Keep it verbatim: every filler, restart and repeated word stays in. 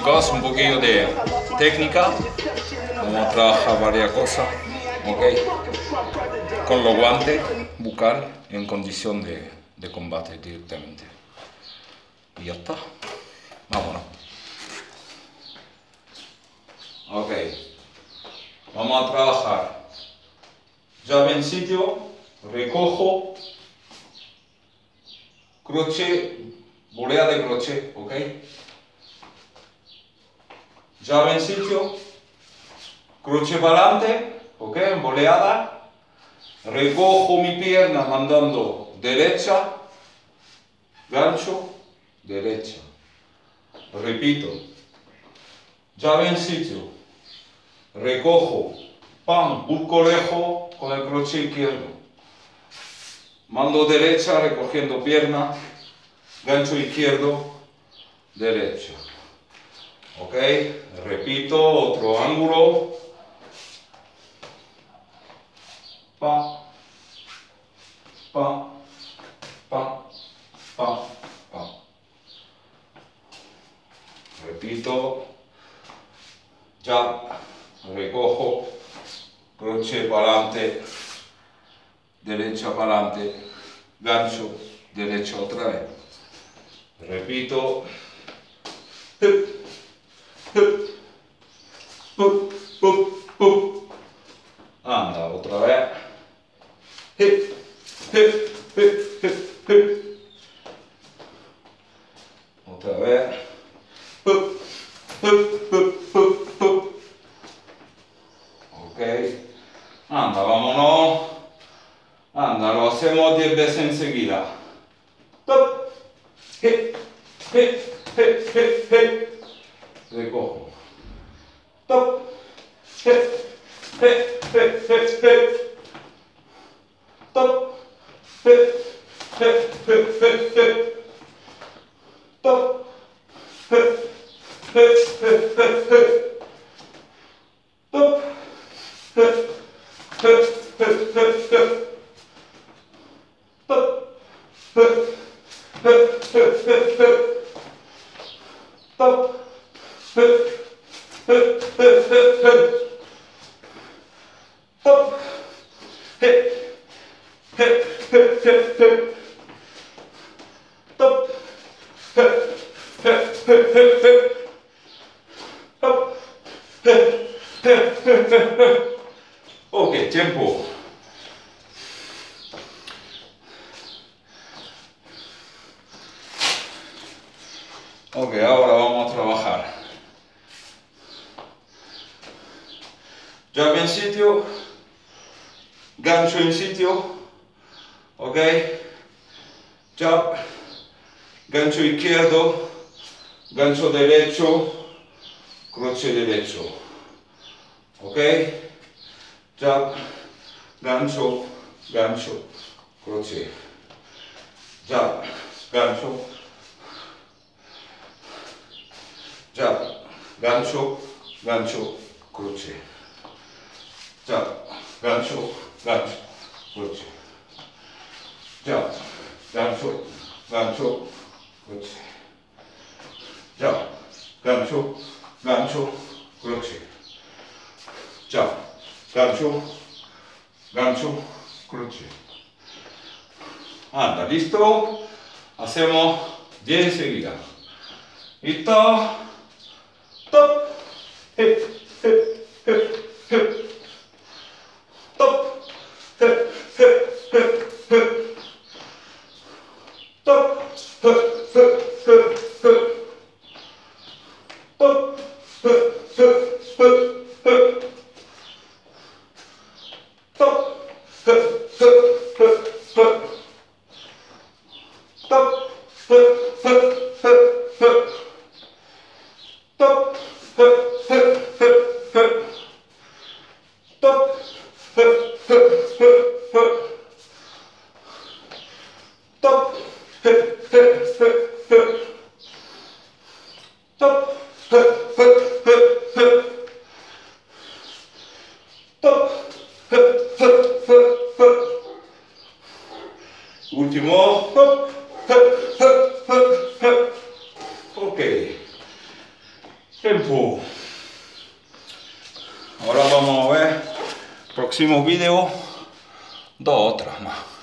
chicos, un poquito de técnica. Vamos a trabajar varias cosas, ok, con los guantes bucal en condición de, de combate directamente. Y ya está, vámonos. Ok, vamos a trabajar. Llave en sitio, recojo, crochet, volea de crochet, ok. Llave en sitio, crochet para adelante, ok, boleada, recojo mi pierna mandando derecha, gancho, derecha, repito, llave en sitio, recojo, pam, busco lejos con el crochet izquierdo, mando derecha recogiendo pierna, gancho izquierdo, derecha. Ok, repito, otro ángulo, pa, pa, pa, pa, pa. Repito, ya, recojo, crochet para adelante, derecha para adelante, gancho, derecha otra vez. Repito, hip, hip, pup, pup, pup. Anda, otra vez. Hip, hip, hip, hip, hip. Otra vez. Pup, pup, pup, pup, pup. Ok. Anda, vámonos. Anda, lo hacemos diez veces enseguida. Pup, hip, hip, hip, hip, hip. Recojo. Top. Hip, hip, hip, hip, hip. Top. Hip, hip, hip, hip, hip. Top. Hip, hip, hip, hip, hip. Top. Hip, hip, hip, hip, hip. Top. Hip, hip, hip, hip, hip. Top. Hip, hip, hip, hip, hip. Top. Hip, hip, hip, hip, hip. Top. Hip, hip, hip, hip, hip. Top. Hip, hip, hip, hip, hip. Ok, tiempo. Ok, ahora vamos a trabajar. Llave en sitio, gancho en sitio, ok, jab, gancho izquierdo, gancho derecho, crochet derecho, ok, jab, gancho, gancho, crochet, jab, gancho, jab, gancho, gancho, crochet. Jab, gancho, gancho, crochet. Jab, gancho, gancho, crochet. Jab, gancho, gancho, crochet. Jab, gancho, gancho, crochet. Anda, listo. Hacemos diez seguidas. Listo. Top. Hip, hip, hip, hip. Top, hip, hip, hip, hip. Top, hip, hip, hip, hip. Top, hip, hip, hip, hip. Top, hip, hip, hip, hip. Top, hip, hip, hip, hip. Top, hip, hip, hip, hip. Top, hip, hip, hip, hip. Top, hip, hip, hip, hip. Top, hip, hip, hip, hip. Top, hip, hip, hip, hip. Último. Top, hip, hip, hip, hip. Ok. Tiempo. Ahora vamos a ver próximo vídeo, dos otras más.